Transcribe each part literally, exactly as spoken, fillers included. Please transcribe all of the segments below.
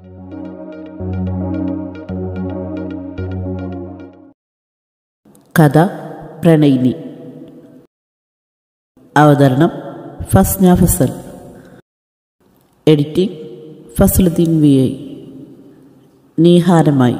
കഥ പ്രണയിനി. അവതരണം Fasna Fasal. Editing Fasaluddin V I. നീഹാരമായി.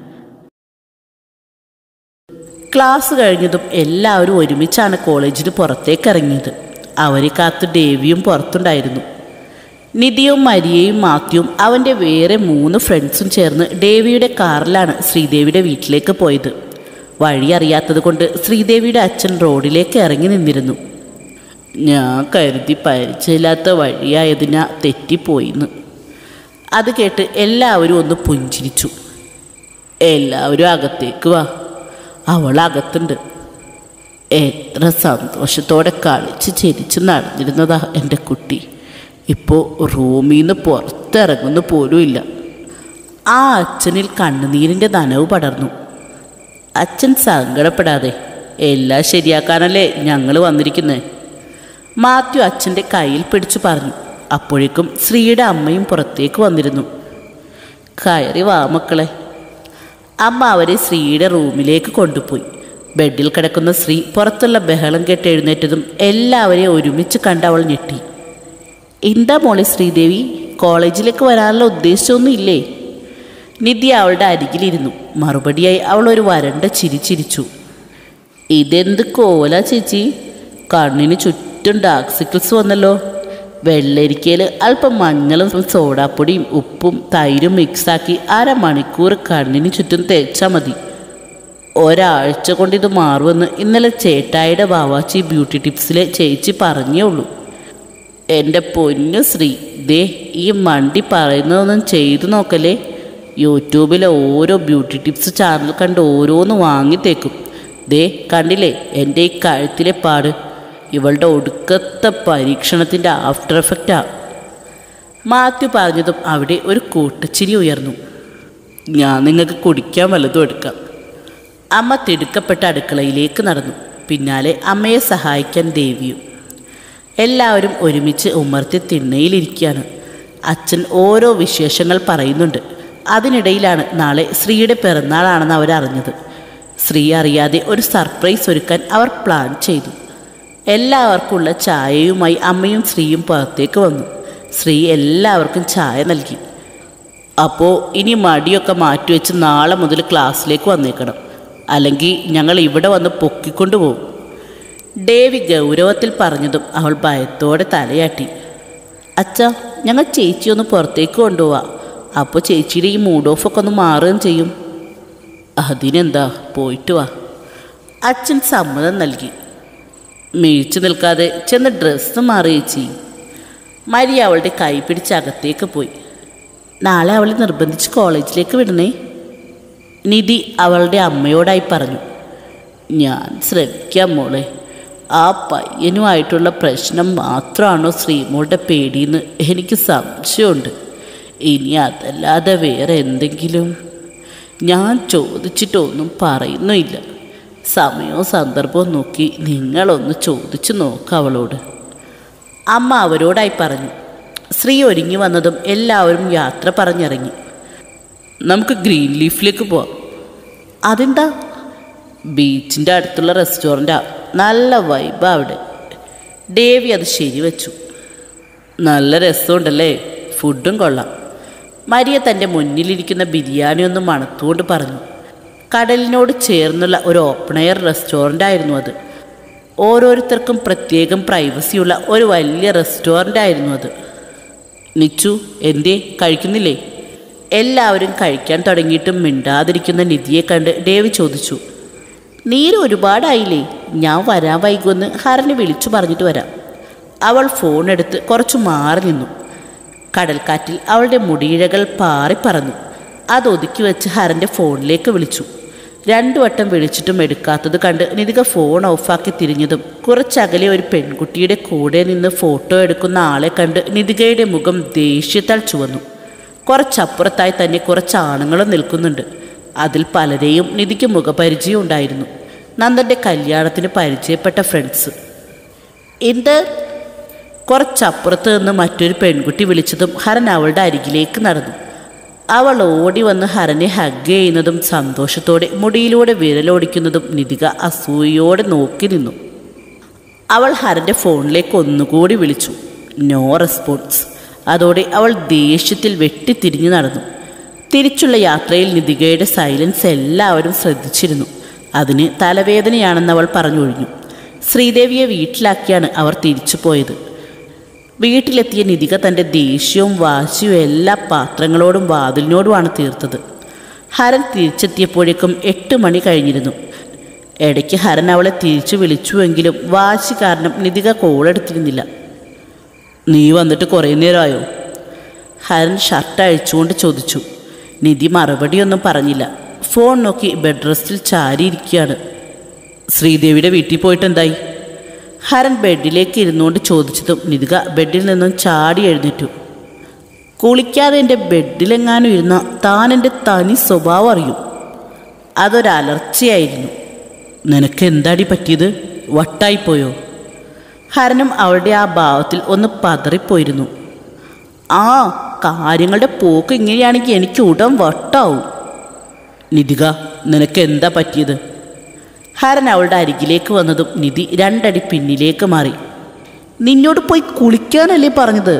ക്ലാസ് കഴിഞ്ഞതും എല്ലാവരും ഒരുമിച്ചാണ് കോളേജിന് പുറത്തേക്ക് ഇറങ്ങിയത്. അവരെ കാത്ത് ഡേവിയും പുറത്തുണ്ടായിരുന്നു. നിധിയും മരിയയും മാത്യുവും അവൻ്റെ വേറെ മൂന്ന് ഫ്രണ്ട്സും ചേർന്ന് ഡേവിയുടെ കാറിലാണ് ശ്രീദേവിയുടെ വീട്ടിലേക്ക് പോയത്. വഴി അറിയാത്തത് കൊണ്ട് ശ്രീദേവിയുടെ അച്ഛൻ റോഡിലേക്ക് ഇറങ്ങി നിന്നിരുന്നു. ഞാൻ കരുതി പരിചയമില്ലാത്ത വഴിയായതിനാ തെറ്റിപ്പോയിന്ന്. അത് കേട്ട് എല്ലാവരും ഒന്ന് പുഞ്ചിരിച്ചു. എല്ലാവരും അകത്തേക്ക് വാ, അവൾ അകത്തുണ്ട്. എത്ര സന്തോഷത്തോടെ കളിച്ച് ചിരിച്ച് നടന്നിരുന്നതാ എൻ്റെ കുട്ടി. ഇപ്പോൾ റൂമിൽ നിന്ന് പുറത്തിറങ്ങുന്നു പോലും ഇല്ല. ആ അച്ഛനിൽ കണ്ണുനീരിൻ്റെ നനവ് പടർന്നു. അച്ഛൻ സങ്കടപ്പെടാതെ, എല്ലാം ശരിയാക്കാനല്ലേ ഞങ്ങൾ വന്നിരിക്കുന്നത്. മാത്യു അച്ഛൻ്റെ കയ്യിൽ പിടിച്ചു പറഞ്ഞു. അപ്പോഴേക്കും ശ്രീയുടെ അമ്മയും പുറത്തേക്ക് വന്നിരുന്നു. കയറി വാ മക്കളെ. അമ്മ അവരെ ശ്രീയുടെ റൂമിലേക്ക് കൊണ്ടുപോയി. ബെഡിൽ കിടക്കുന്ന ശ്രീ പുറത്തുള്ള ബഹളം കേട്ട് എഴുന്നേറ്റതും എല്ലാവരെയും ഒരുമിച്ച് കണ്ട് അവൾ ഞെട്ടി. എന്താ മോളെ ശ്രീദേവി, കോളേജിലേക്ക് വരാനുള്ള ഉദ്ദേശമൊന്നും ഇല്ലേ? നിധി അവളുടെ അരികിലിരുന്നു. മറുപടിയായി അവൾ ഒരു വരണ്ട ചിരി ചിരിച്ചു. ഇതെന്ത് കോല ചേച്ചി, കണ്ണിന് ചുറ്റും ഡാർക്ക് സിക്കിൾസ് വന്നല്ലോ. വെള്ളരിക്കയിൽ അല്പം മഞ്ഞളും സോഡാപ്പൊടിയും ഉപ്പും തൈരും മിക്സാക്കി അരമണിക്കൂർ കണ്ണിന് ചുറ്റും തേച്ചാൽ മതി. ഒരാഴ്ച കൊണ്ട് ഇത് മാറുമെന്ന് ഇന്നലെ ചേട്ടായിയുടെ ബാവാച്ചി ബ്യൂട്ടി ടിപ്സിലെ ചേച്ചി പറഞ്ഞേ ഉള്ളൂ. എൻ്റെ പൊന്നു ശ്രീ, ദേ ഈ മണ്ടി പറയുന്നതൊന്നും ചെയ്തു നോക്കല്ലേ. യൂട്യൂബിലെ ഓരോ ബ്യൂട്ടി ടിപ്സ് ചാനൽ കണ്ട് ഓരോന്ന് വാങ്ങിത്തേക്കും. ദേ കണ്ടില്ലേ എൻ്റെ ഈ കഴുത്തിലെ പാട്, ഇവളുടെ ഒടുക്കത്തെ പരീക്ഷണത്തിൻ്റെ ആഫ്റ്റർ എഫക്റ്റാ. മാത്യു പറഞ്ഞതും അവിടെ ഒരു കൂട്ടച്ചിരി ഉയർന്നു. ഞാൻ നിങ്ങൾക്ക് കുടിക്കാൻ വല്ലതും എടുക്കാം. അമ്മ തിടുക്കപ്പെട്ട അടുക്കളയിലേക്ക് നടന്നു. പിന്നാലെ അമ്മയെ സഹായിക്കാൻ ദേവിയും. എല്ലാവരും ഒരുമിച്ച് ഉമ്മർത്തി തിണ്ണയിലിരിക്കുകയാണ്. അച്ഛൻ ഓരോ വിശേഷങ്ങൾ പറയുന്നുണ്ട്. അതിനിടയിലാണ് നാളെ ശ്രീയുടെ പിറന്നാളാണെന്ന് അവരറിഞ്ഞത്. ശ്രീ അറിയാതെ ഒരു സർപ്രൈസ് ഒരുക്കാൻ അവർ പ്ലാൻ ചെയ്തു. എല്ലാവർക്കുള്ള ചായയുമായി അമ്മയും ശ്രീയും പുറത്തേക്ക് വന്നു. ശ്രീ എല്ലാവർക്കും ചായ നൽകി. അപ്പോൾ ഇനി മടിയൊക്കെ മാറ്റിവെച്ച് നാളെ മുതൽ ക്ലാസ്സിലേക്ക് വന്നേക്കണം, അല്ലെങ്കിൽ ഞങ്ങൾ ഇവിടെ വന്ന് പൊക്കിക്കൊണ്ടു പോകും. ഡേവി ഗൗരവത്തിൽ പറഞ്ഞതും അവൾ ഭയത്തോടെ തലയാട്ടി. അച്ഛാ, ഞങ്ങൾ ചേച്ചിയൊന്ന് പുറത്തേക്ക് കൊണ്ടുപോവാം. അപ്പോൾ ചേച്ചിയുടെ ഈ മൂഡ് ഓഫൊക്കെ ഒന്ന് മാറുകയും ചെയ്യും. അതിനെന്താ, പോയിട്ട് വാ. അച്ഛൻ സമ്മതം നൽകി. മിഴിച്ചു നിൽക്കാതെ ചെന്ന് ഡ്രസ്സ് മാറി ചേച്ചി. മരിയ അവളുടെ കൈ പിടിച്ച് അകത്തേക്ക് പോയി. നാളെ അവളെ നിർബന്ധിച്ച് കോളേജിലേക്ക് വിടണേ, നിധി അവളുടെ അമ്മയോടായി പറഞ്ഞു. ഞാൻ ശ്രമിക്കാം മോളെ. ആ പയ്യനുമായിട്ടുള്ള പ്രശ്നം മാത്രമാണോ ശ്രീമോളുടെ പേടിയെന്ന് എനിക്ക് സംശയമുണ്ട്. ഇനി അതല്ലാതെ വേറെ എന്തെങ്കിലും ഞാൻ ചോദിച്ചിട്ടൊന്നും പറയുന്നുമില്ല. സമയവും സന്ദർഭവും നോക്കി നിങ്ങളൊന്ന് ചോദിച്ചു നോക്കാം അവളോട്, അമ്മ അവരോടായി പറഞ്ഞു. ശ്രീ ഒരുങ്ങി വന്നതും എല്ലാവരും യാത്ര പറഞ്ഞിറങ്ങി. നമുക്ക് ഗ്രീൻ ലീഫിലേക്ക് പോവാം. അതെന്താ? ബീച്ചിൻ്റെ അടുത്തുള്ള റെസ്റ്റോറൻറ്റാ, നല്ല വൈബാ അവിടെ. ഡേവി അത് ശരിവെച്ചു. നല്ല രസമുണ്ടല്ലേ, ഫുഡും കൊള്ളാം. മരിയ തൻ്റെ മുന്നിലിരിക്കുന്ന ബിരിയാണി ഒന്ന് മണത്തുകൊണ്ട് പറഞ്ഞു. കടലിനോട് ചേർന്നുള്ള ഒരു ഓപ്പൺ എയർ റെസ്റ്റോറൻ്റ് ആയിരുന്നു അത്. ഓരോരുത്തർക്കും പ്രത്യേകം പ്രൈവസിയുള്ള ഒരു വലിയ റെസ്റ്റോറൻ്റ് ആയിരുന്നു അത്. നിച്ചു, എന്തേ കഴിക്കുന്നില്ലേ? എല്ലാവരും കഴിക്കാൻ തുടങ്ങിയിട്ടും മിണ്ടാതിരിക്കുന്ന നിധിയെ കണ്ട് ഡേവി ചോദിച്ചു. നീര് ഒരുപാടായില്ലേ, ഞാൻ വരാൻ വൈകുമെന്ന് ഹരനെ വിളിച്ചു പറഞ്ഞിട്ട് വരാം. അവൾ ഫോണെടുത്ത് കുറച്ചു മാറി നിന്നു. കടൽക്കാറ്റിൽ അവളുടെ മുടിയിഴകൾ പാറിപ്പറന്നു. അത് ഒതുക്കി വെച്ച് ഹരൻ്റെ ഫോണിലേക്ക് വിളിച്ചു. രണ്ടു വട്ടം വിളിച്ചിട്ടും എടുക്കാത്തത് കണ്ട് നിധിക ഫോൺ ഓഫാക്കി തിരിഞ്ഞതും കുറച്ചകലെ ഒരു പെൺകുട്ടിയുടെ കൂടെ നിന്ന് ഫോട്ടോ എടുക്കുന്ന ആളെ കണ്ട് നിധികയുടെ മുഖം ദേഷ്യത്താൽ ചുവന്നു. കുറച്ചപ്പുറത്തായി തന്നെ കുറച്ച് ആണുങ്ങളും നിൽക്കുന്നുണ്ട്. അതിൽ പലരെയും നിധിക്ക് മുഖപരിചയം ഉണ്ടായിരുന്നു. നന്ദൻ്റെ കല്യാണത്തിന് പരിചയപ്പെട്ട ഫ്രണ്ട്സ്. എന്ത്? കുറച്ചപ്പുറത്ത് നിന്ന് മറ്റൊരു പെൺകുട്ടി വിളിച്ചതും ഹരൻ അവളുടെ അരികിലേക്ക് നടന്നു. അവൾ ഓടി വന്ന് ഹരനെ ഹഗ് ചെയ്യുന്നതും സന്തോഷത്തോടെ മുടിയിലൂടെ വിരലോടിക്കുന്നതും നിധിക അസൂയയോടെ നോക്കി നിന്നു. അവൾ ഹരൻ്റെ ഫോണിലേക്ക് ഒന്നുകൂടി വിളിച്ചു. No response. അതോടെ അവൾ ദേഷ്യത്തിൽ വെട്ടിത്തിരിഞ്ഞു നടന്നു. തിരിച്ചുള്ള യാത്രയിൽ നിധികയുടെ സൈലൻസ് എല്ലാവരും ശ്രദ്ധിച്ചിരുന്നു. അതിന് തലവേദനയാണെന്ന് അവൾ പറഞ്ഞൊഴിഞ്ഞു. ശ്രീദേവിയെ വീട്ടിലാക്കിയാണ് അവർ തിരിച്ചു പോയത്. വീട്ടിലെത്തിയ നിധിക തൻ്റെ ദേഷ്യവും വാശിയും എല്ലാ പാത്രങ്ങളോടും വാതിലിനോടുമാണ് തീർത്തത്. ഹരൻ തിരിച്ചെത്തിയപ്പോഴേക്കും എട്ട് മണി കഴിഞ്ഞിരുന്നു. ഇടയ്ക്ക് ഹരൻ അവളെ തിരിച്ചു വിളിച്ചുവെങ്കിലും വാശി കാരണം നിധിക കോളെടുത്തിരുന്നില്ല. നീ വന്നിട്ട് കുറേ നേരമായോ? ഹരൻ ഷർട്ട് അഴിച്ചുകൊണ്ട് ചോദിച്ചു. നിധി മറുപടിയൊന്നും പറഞ്ഞില്ല. ഫോൺ നോക്കി ബെഡ് റെസ്റ്റിൽ ചാരിയിരിക്കുകയാണ്. ശ്രീദേവിയുടെ വീട്ടിൽ പോയിട്ട് എന്തായി? ഹരൻ ബെഡിലേക്ക് ഇരുന്നുകൊണ്ട് ചോദിച്ചതും നിധിക ബെഡിൽ നിന്നും ചാടി എഴുന്നേറ്റു. കുളിക്കാതെ എൻ്റെ ബെഡിലെങ്ങാനും ഇരുന്ന താൻ എൻ്റെ തനി സ്വഭാവം അറിയും. അതൊരലർച്ചയായിരുന്നു. നിനക്ക് എന്താടി പറ്റിയത്? വട്ടായിപ്പോയോ? ഹരനും അവളുടെ ആ ഭാവത്തിൽ ഒന്ന് പതറിപ്പോയിരുന്നു. ആ കാര്യങ്ങളുടെ പോക്ക് ഇങ്ങനെയാണെങ്കിൽ എനിക്ക് ഉടൻ വട്ടാവും. നിധിക, നിനക്ക് എന്താ പറ്റിയത്? ഹരൻ അവളുടെ അരികിലേക്ക് വന്നതും നിധി രണ്ടടി പിന്നിലേക്ക് മാറി. നിന്നോട് പോയി കുളിക്കാനല്ലേ പറഞ്ഞത്?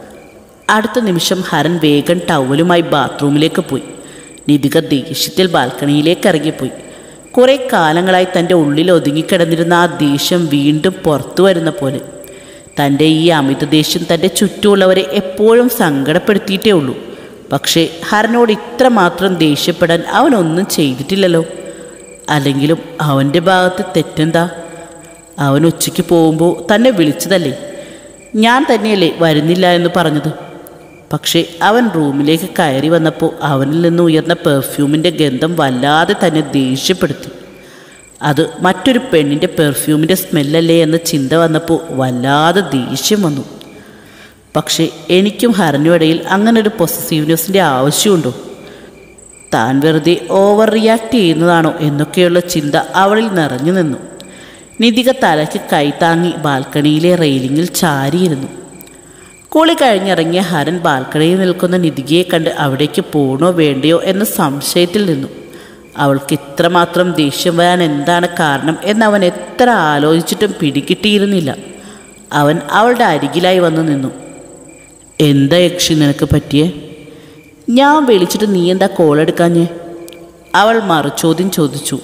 അടുത്ത നിമിഷം ഹരൻ വേഗം ടവലുമായി ബാത്റൂമിലേക്ക് പോയി. നിധിക ദേഷ്യത്തിൽ ബാൽക്കണിയിലേക്ക് ഇറങ്ങിപ്പോയി. കുറേ കാലങ്ങളായി തൻ്റെ ഉള്ളിൽ ഒതുങ്ങിക്കിടന്നിരുന്ന ആ ദേഷ്യം വീണ്ടും പുറത്തു വരുന്ന പോലെ. തൻ്റെ ഈ അമിത ദേഷ്യം തൻ്റെ ചുറ്റുമുള്ളവരെ എപ്പോഴും സങ്കടപ്പെടുത്തിയിട്ടേ ഉള്ളൂ. പക്ഷേ ഹരനോട് ഇത്രമാത്രം ദേഷ്യപ്പെടാൻ അവനൊന്നും ചെയ്തിട്ടില്ലല്ലോ. അല്ലെങ്കിലും അവൻ്റെ ഭാഗത്ത് തെറ്റെന്താ? അവൻ ഉച്ചയ്ക്ക് പോകുമ്പോൾ തന്നെ വിളിച്ചതല്ലേ? ഞാൻ തന്നെയല്ലേ വരുന്നില്ല എന്ന് പറഞ്ഞത്? പക്ഷേ അവൻ റൂമിലേക്ക് കയറി വന്നപ്പോൾ അവനിൽ നിന്ന് ഉയർന്ന പെർഫ്യൂമിൻ്റെ ഗന്ധം വല്ലാതെ തന്നെ ദേഷ്യപ്പെടുത്തി. അത് മറ്റൊരു പെണ്ണിൻ്റെ പെർഫ്യൂമിൻ്റെ സ്മെല്ലല്ലേ എന്ന ചിന്ത വന്നപ്പോൾ വല്ലാതെ ദേഷ്യം വന്നു. പക്ഷേ എനിക്കും ഹരനും ഇടയിൽ അങ്ങനൊരു പൊസസീവ്നെസ്സിൻ്റെ ആവശ്യമുണ്ടോ? താൻ വെറുതെ ഓവർ റിയാക്ട് ചെയ്യുന്നതാണോ എന്നൊക്കെയുള്ള ചിന്ത അവളിൽ നിറഞ്ഞു നിന്നു. നിധിക തലയ്ക്ക് കൈത്താങ്ങി ബാൽക്കണിയിലെ റെയിലിങ്ങിൽ ചാരിയിരുന്നു. കുളി കഴിഞ്ഞിറങ്ങിയ ഹരൻ ബാൽക്കണിയിൽ നിൽക്കുന്ന നിധികയെ കണ്ട് അവിടേക്ക് പോകണോ വേണ്ടയോ എന്ന സംശയത്തിൽ നിന്നു. അവൾക്ക് ഇത്രമാത്രം ദേഷ്യം വരാൻ എന്താണ് കാരണം എന്നവൻ എത്ര ആലോചിച്ചിട്ടും പിടികിട്ടിയിരുന്നില്ല. അവൻ അവളുടെ അരികിലായി വന്നു നിന്നു. എന്താ യക്ഷി നിനക്ക് പറ്റിയേ? ഞാൻ വിളിച്ചിട്ട് നീ എന്താ കോൾ എടുക്കാഞ്ഞേ? അവൾ മറുചോദ്യം ചോദിച്ചു.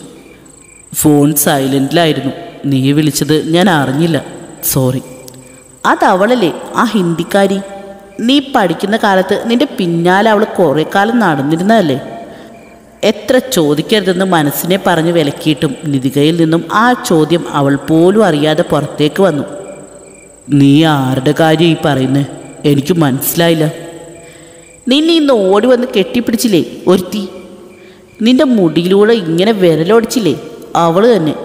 ഫോൺ സൈലൻറ്റിലായിരുന്നു. നീ വിളിച്ചത് ഞാൻ അറിഞ്ഞില്ല. സോറി. അതവളല്ലേ, ആ ഹിന്ദിക്കാരി. നീ പഠിക്കുന്ന കാലത്ത് നിന്റെ പിന്നാലെ അവൾ കുറേ കാലം നടന്നിരുന്നതല്ലേ? എത്ര ചോദിക്കരുതെന്ന് മനസ്സിനെ പറഞ്ഞ് വിലക്കിയിട്ടും നിധികയിൽ നിന്നും ആ ചോദ്യം അവൾ പോലും അറിയാതെ പുറത്തേക്ക് വന്നു. നീ ആരുടെ കാര്യം ഈ പറയുന്നേ? എനിക്ക് മനസ്സിലായില്ല. നിന്നെ ഇന്ന് ഓടി വന്ന് കെട്ടിപ്പിടിച്ചില്ലേ ഒരുത്തി? നിന്റെ മുടിയിലൂടെ ഇങ്ങനെ വിരലോടിച്ചില്ലേ അവൾ തന്നെ.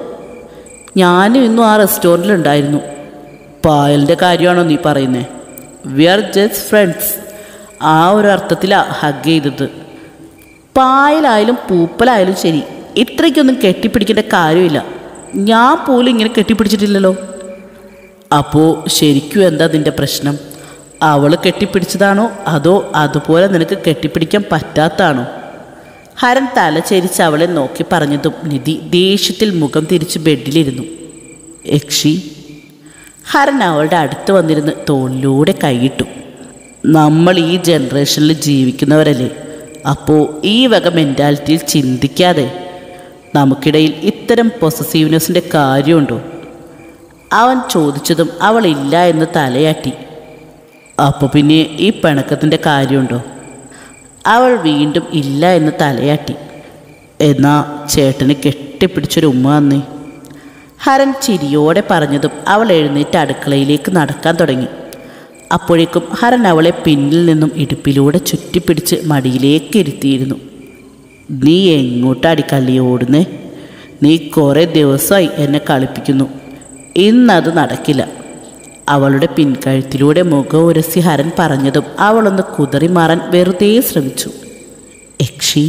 ഞാനും ഇന്നും ആ റെസ്റ്റോറൻറ്റിലുണ്ടായിരുന്നു. പായലിൻ്റെ കാര്യമാണോ നീ പറയുന്നത്? We are just friends. ആ ഒരു അർത്ഥത്തിലാണ് ഹഗ് ചെയ്തത്. പായലായാലും പൂപ്പലായാലും ശരി, ഇത്രയ്ക്കൊന്നും കെട്ടിപ്പിടിക്കേണ്ട കാര്യമില്ല. ഞാൻ പോലും ഇങ്ങനെ കെട്ടിപ്പിടിച്ചിട്ടില്ലല്ലോ. അപ്പോൾ ശരിക്കും എന്താ നിൻ്റെ പ്രശ്നം? അവൾ കെട്ടിപ്പിടിച്ചതാണോ അതോ അതുപോലെ നിനക്ക് കെട്ടിപ്പിടിക്കാൻ പറ്റാത്തതാണോ? ഹരൻ തലചരിച്ച് അവളെ നോക്കി പറഞ്ഞതും നിധി ദേഷ്യത്തിൽ മുഖം തിരിച്ച് ബെഡിലിരുന്നു. യക്ഷി. ഹരൻ അവളുടെ അടുത്ത് വന്നിരുന്ന് തോളിലൂടെ കൈയിട്ടു. നമ്മൾ ഈ ജനറേഷനിൽ ജീവിക്കുന്നവരല്ലേ. അപ്പോൾ ഈ വക മെൻറ്റാലിറ്റിയിൽ ചിന്തിക്കാതെ നമുക്കിടയിൽ ഇത്തരം പൊസസീവ്നെസ്സിൻ്റെ കാര്യമുണ്ടോ? അവൻ ചോദിച്ചതും അവളില്ല എന്ന് തലയാട്ടി. അപ്പോൾ പിന്നെ ഈ പിണക്കത്തിൻ്റെ കാര്യമുണ്ടോ? അവൾ വീണ്ടും ഇല്ല എന്ന് തലയാട്ടി. എന്നാ ചേട്ടന് കെട്ടിപ്പിടിച്ചൊരു ഉമ്മ തന്നേ. ഹരൻ ചിരിയോടെ പറഞ്ഞതും അവൾ എഴുന്നേറ്റ് അടുക്കളയിലേക്ക് നടക്കാൻ തുടങ്ങി. അപ്പോഴേക്കും ഹരൻ അവളെ പിന്നിൽ നിന്നും ഇടുപ്പിലൂടെ ചുറ്റിപ്പിടിച്ച് മടിയിലേക്ക് ഇരുത്തിയിരുന്നു. നീ എങ്ങോട്ടാടി കള്ളി ഓടുന്നേ? നീ കുറേ ദിവസമായി എന്നെ കളിപ്പിക്കുന്നു. ഇന്നത് നടക്കില്ല. അവളുടെ പിൻകഴുത്തിലൂടെ മുഖം ഉരസി ഹരൻ പറഞ്ഞതും അവളൊന്ന് കുതറി മാറാൻ വെറുതെ ശ്രമിച്ചു. യക്ഷി,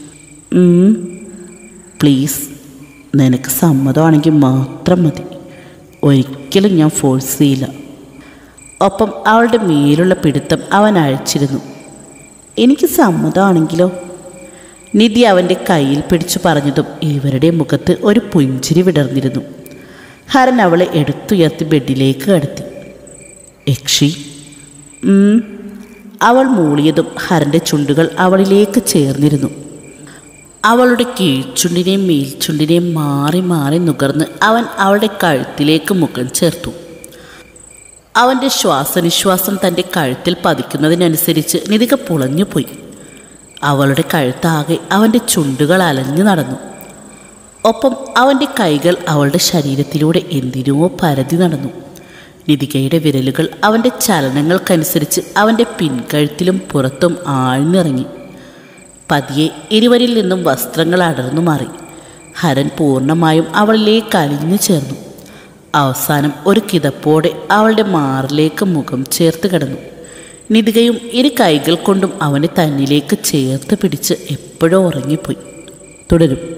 പ്ലീസ്, നിനക്ക് സമ്മതമാണെങ്കിൽ മാത്രം മതി. ഒരിക്കലും ഞാൻ ഫോഴ്സ് ചെയ്യില്ല. ഒപ്പം അവളുടെ മേലുള്ള പിടുത്തം അവൻ അഴിച്ചിരുന്നു. എനിക്ക് സമ്മതമാണെങ്കിലോ? നിധി അവൻ്റെ കയ്യിൽ പിടിച്ചു പറഞ്ഞതും ഇവരുടെ മുഖത്ത് ഒരു പുഞ്ചിരി വിടർന്നിരുന്നു. ഹരൻ അവളെ എടുത്തുയർത്തി ബെഡിലേക്ക് കടത്തി. യക്ഷി, അവൾ മൂളിയതും ഹരൻ്റെ ചുണ്ടുകൾ അവളിലേക്ക് ചേർന്നിരുന്നു. അവളുടെ കീഴ്ചുണ്ടിനെയും മേൽച്ചുണ്ടിനെയും മാറി മാറി നുകർന്ന് അവൻ അവളുടെ കഴുത്തിലേക്ക് മുഖം ചേർത്തു. അവൻ്റെ ശ്വാസനിശ്വാസം തൻ്റെ കഴുത്തിൽ പതിക്കുന്നതിനനുസരിച്ച് നിധിക പുളഞ്ഞുപോയി. അവളുടെ കഴുത്താകെ അവൻ്റെ ചുണ്ടുകൾ അലഞ്ഞു നടന്നു. ഒപ്പം അവൻ്റെ കൈകൾ അവളുടെ ശരീരത്തിലൂടെ എന്തിനോ പരതി നടന്നു. നിധികയുടെ വിരലുകൾ അവൻ്റെ ചലനങ്ങൾക്കനുസരിച്ച് അവൻ്റെ പിൻകഴുത്തിലും പുറത്തും ആഴ്ന്നിറങ്ങി. പതിയെ ഇരുവരിൽ നിന്നും വസ്ത്രങ്ങൾ അടർന്നു മാറി. ഹരൻ പൂർണ്ണമായും അവളിലേക്ക് അലിഞ്ഞു ചേർന്നു. അവസാനം ഒരു കിതപ്പോടെ അവളുടെ മാറിലേക്ക് മുഖം ചേർത്ത് കിടന്നു. നിധികയും ഇരു കൈകൾ കൊണ്ടും അവനെ തന്നിലേക്ക് ചേർത്ത് പിടിച്ച് എപ്പോഴോ ഉറങ്ങിപ്പോയി. തുടരും.